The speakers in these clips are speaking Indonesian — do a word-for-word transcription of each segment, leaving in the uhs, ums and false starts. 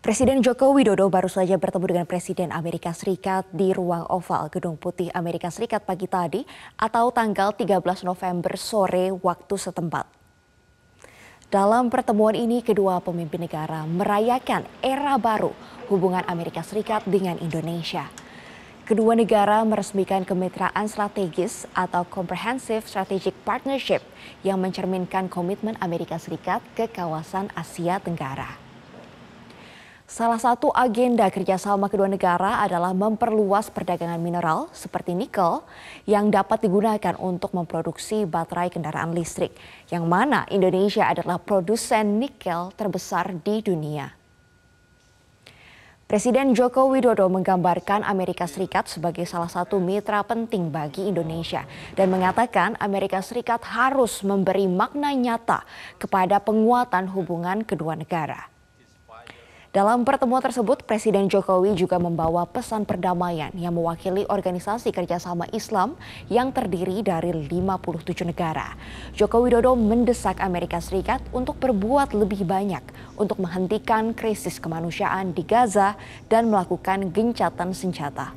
Presiden Joko Widodo baru saja bertemu dengan Presiden Amerika Serikat di ruang oval Gedung Putih Amerika Serikat pagi tadi atau tanggal tiga belas November sore waktu setempat. Dalam pertemuan ini, kedua pemimpin negara merayakan era baru hubungan Amerika Serikat dengan Indonesia. Kedua negara meresmikan kemitraan strategis atau Comprehensive Strategic Partnership yang mencerminkan komitmen Amerika Serikat ke kawasan Asia Tenggara. Salah satu agenda kerjasama kedua negara adalah memperluas perdagangan mineral seperti nikel yang dapat digunakan untuk memproduksi baterai kendaraan listrik, yang mana Indonesia adalah produsen nikel terbesar di dunia. Presiden Joko Widodo menggambarkan Amerika Serikat sebagai salah satu mitra penting bagi Indonesia dan mengatakan Amerika Serikat harus memberi makna nyata kepada penguatan hubungan kedua negara. Dalam pertemuan tersebut, Presiden Jokowi juga membawa pesan perdamaian yang mewakili Organisasi Kerjasama Islam yang terdiri dari lima puluh tujuh negara. Joko Widodo mendesak Amerika Serikat untuk berbuat lebih banyak untuk menghentikan krisis kemanusiaan di Gaza dan melakukan gencatan senjata.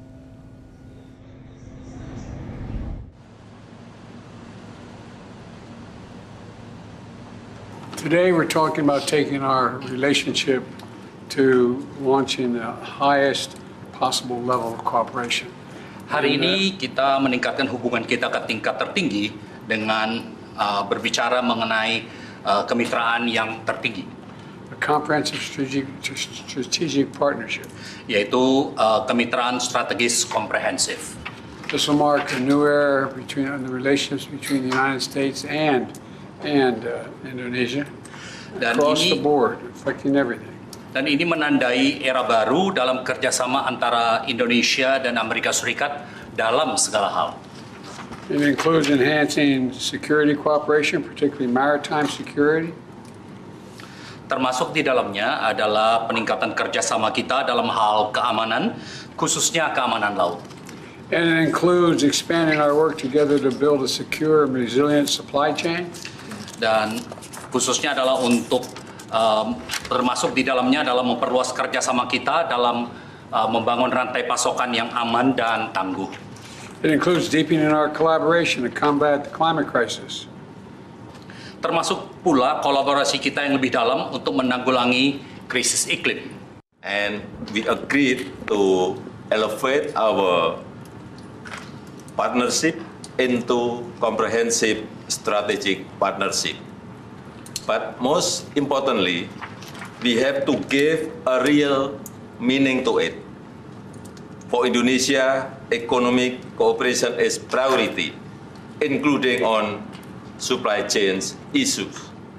Today we're talking about taking our relationship to launching the highest possible level of cooperation. Hari ini kita meningkatkan hubungan kita ke tingkat tertinggi dengan uh, berbicara mengenai uh, kemitraan yang tertinggi. A comprehensive strategic, strategic partnership. Yaitu uh, kemitraan strategis komprehensif. This will mark a new era between uh, the relations between the United States and and uh, Indonesia Dan across ini, the board, affecting everything. Dan ini menandai era baru dalam kerjasama antara Indonesia dan Amerika Serikat dalam segala hal. It includes enhancing security cooperation, particularly maritime security. Termasuk di dalamnya adalah peningkatan kerjasama kita dalam hal keamanan, khususnya keamanan laut. And it includes expanding our work together to build a secure and resilient supply chain. Dan khususnya adalah untuk um, termasuk di dalamnya adalah memperluas kerjasama kita dalam uh, membangun rantai pasokan yang aman dan tangguh. It includes deepening our collaboration to combat the climate crisis. Termasuk pula kolaborasi kita yang lebih dalam untuk menanggulangi krisis iklim. And we agreed to elevate our partnership into comprehensive strategic partnership. But most importantly, we have to give a real meaning to it. For Indonesia, economic cooperation is priority, including on supply chains issues.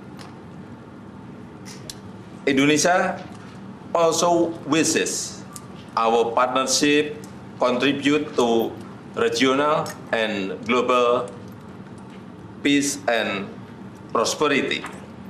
Indonesia also wishes our partnership contribute to regional and global peace and prosperity.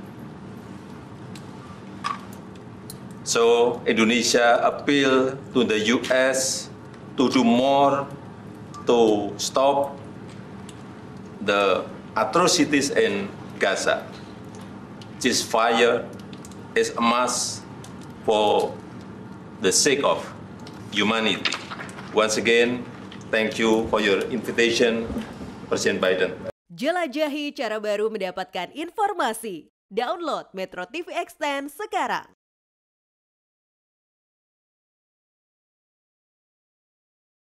So Indonesia appeal to the U S to do more to stop the atrocities in Gaza. Ceasefire is a must for the sake of humanity. Once again, thank you for your invitation, Presiden Biden. Jelajahi cara baru mendapatkan informasi. Download Metro T V Extend sekarang.